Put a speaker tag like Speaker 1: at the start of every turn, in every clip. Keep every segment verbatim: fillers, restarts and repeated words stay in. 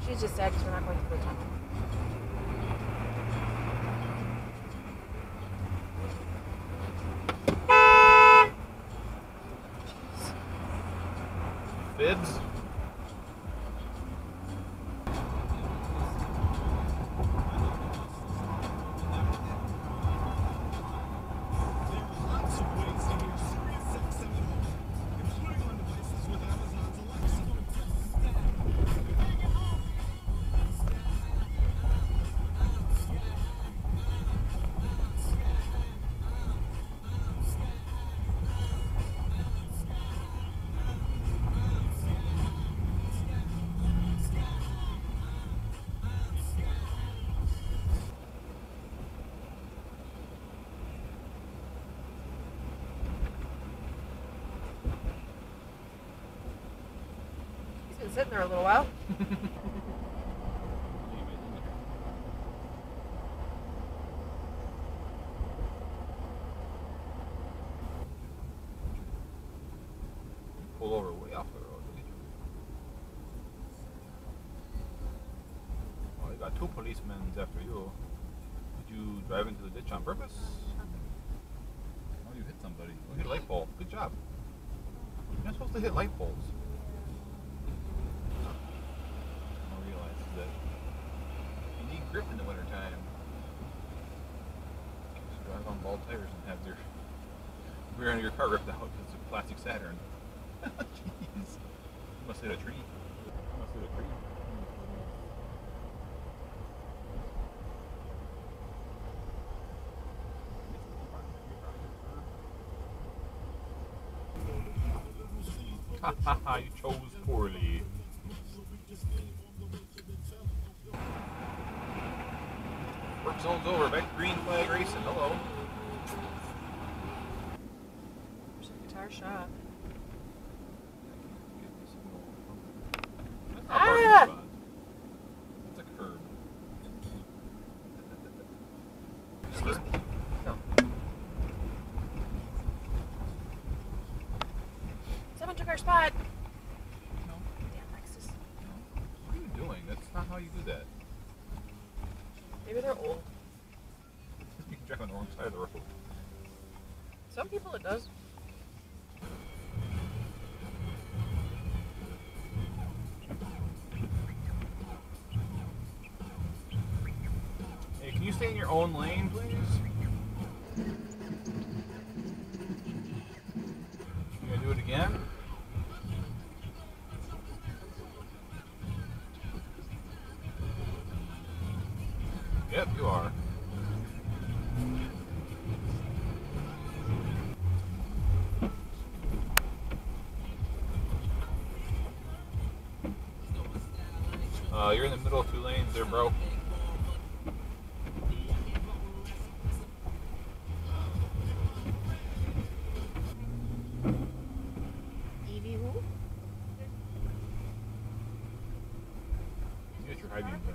Speaker 1: She's just sad because we're not going through the tunnel.
Speaker 2: Fibs.
Speaker 1: Been sitting there a little while.
Speaker 2: Pull over way off the road. Well, you got two policemen after you. Did you drive into the ditch on purpose? Oh, you hit somebody. You hit a light pole. Good job. You're not supposed to hit light poles. Grip in the wintertime. Just drive on bald tires and have your rear end of your car ripped out because it's a plastic Saturn. Jeez. You must hit a tree. You must hit a tree. Ha ha ha, you chose poorly. Work zone's over. Back to green flag racing. Hello.
Speaker 1: There's a guitar shop.
Speaker 2: That's not a
Speaker 1: Ah!
Speaker 2: parking spot. That's a curb.
Speaker 1: Excuse me. No. Someone took our spot.
Speaker 2: No.
Speaker 1: Damn Lexus.
Speaker 2: No. What are you doing? That's not how you do that.
Speaker 1: Maybe they're old.
Speaker 2: You can drive on the wrong side of the road.
Speaker 1: Some people it does.
Speaker 2: Hey, can you stay in your own lane, please? You gonna do it again? Yep, you are. Uh, you're in the middle of two lanes there, bro.
Speaker 1: Evie who?
Speaker 2: You get your high beams on.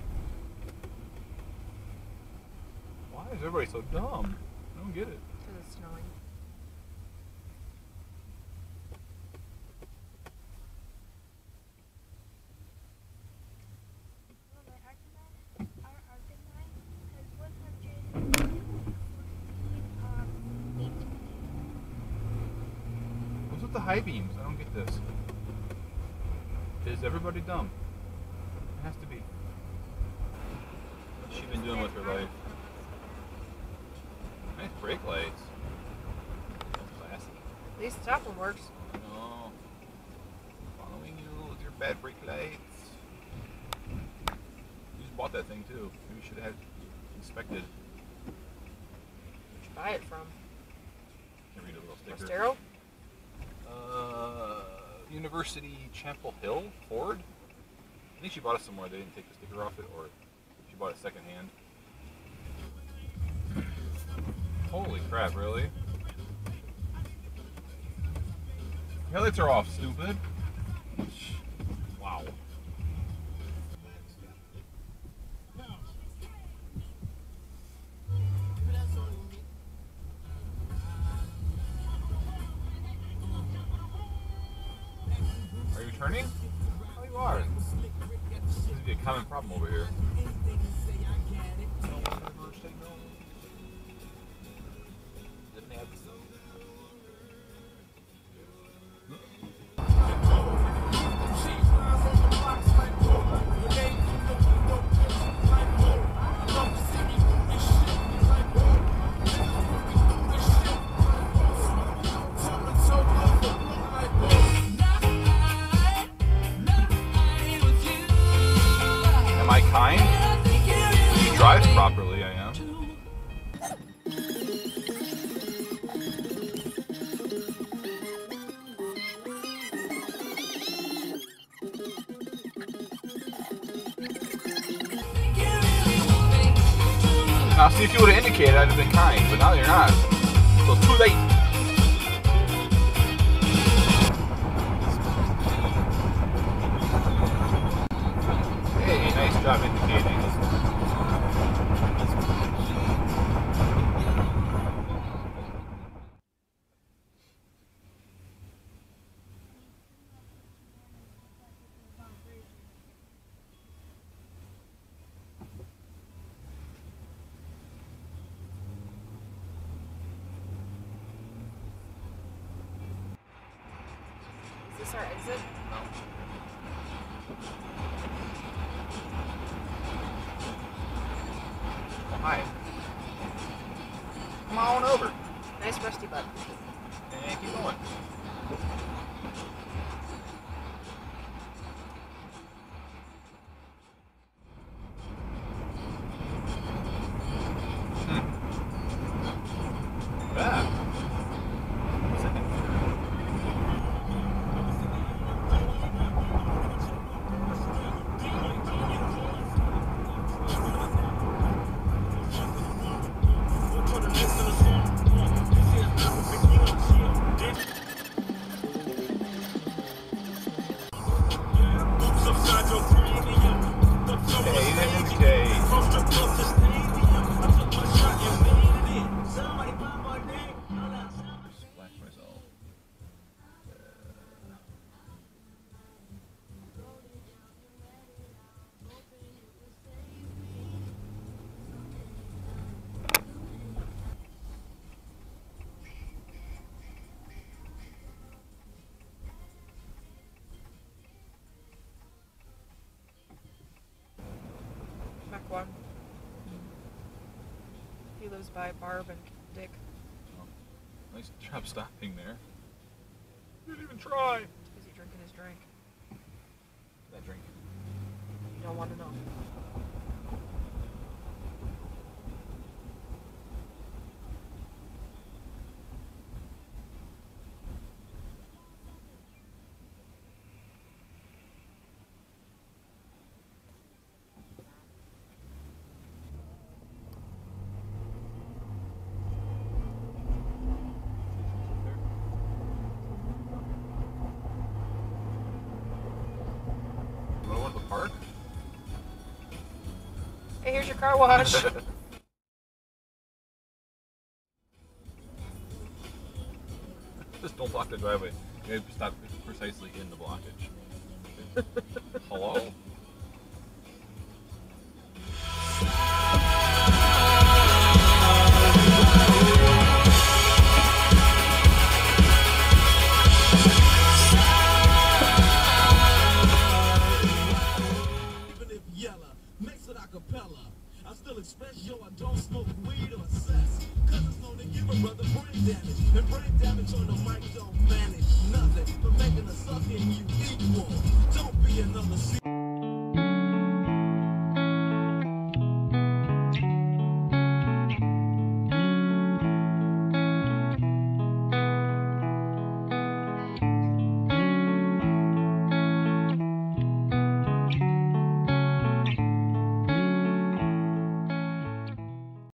Speaker 2: Why is everybody so dumb? I don't get it.
Speaker 1: Because it's snowing.
Speaker 2: What's with the high beams? I don't get this. Is everybody dumb? It has to be. What's she been doing with her life? Nice brake lights. That's classy.
Speaker 1: At least the top one works.
Speaker 2: No. Following you with your bad brake lights. You just bought that thing too. Maybe you should have had it inspected.
Speaker 1: Where'd you buy it from?
Speaker 2: Can read a little sticker.
Speaker 1: Estero?
Speaker 2: Uh, University Chapel Hill Ford. I think she bought it somewhere. They didn't take the sticker off it, or she bought it secondhand. Holy crap! Really? Your headlights are off, stupid. Wow. Are you turning?
Speaker 1: Oh, you
Speaker 2: you are. This seems to be a common problem over here. Am I kind? He drives properly, I am. Now see, if you would have indicated, I'd have been kind, but now you're not. So it's too late. Hey, nice job indicating.
Speaker 1: Is this our exit?
Speaker 2: No. Oh, hi. Come on over.
Speaker 1: Nice rusty butt.
Speaker 2: And keep going. Hmm. Yeah. What's that? Hey, you didn't indicate. Splash myself.
Speaker 1: Back one. He lives by Barb and Dick.
Speaker 2: Oh, nice job stopping there. You didn't even try.
Speaker 1: He's busy drinking his drink.
Speaker 2: That drink.
Speaker 1: You don't want to know.
Speaker 2: Want to the park?
Speaker 1: Hey, here's your car wash.
Speaker 2: Just don't block the driveway. You gotta stop precisely in the blockage. Hello?